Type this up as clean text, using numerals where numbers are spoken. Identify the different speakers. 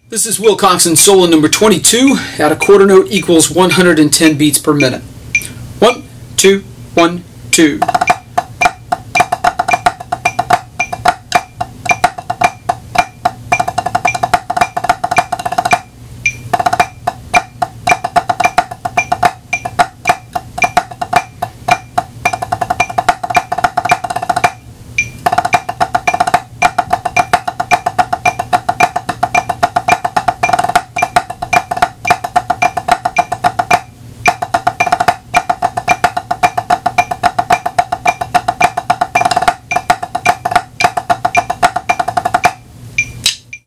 Speaker 1: This is Wilcoxon solo number 22 at a quarter note equals 110 beats per minute. 1, 2, 1, 2.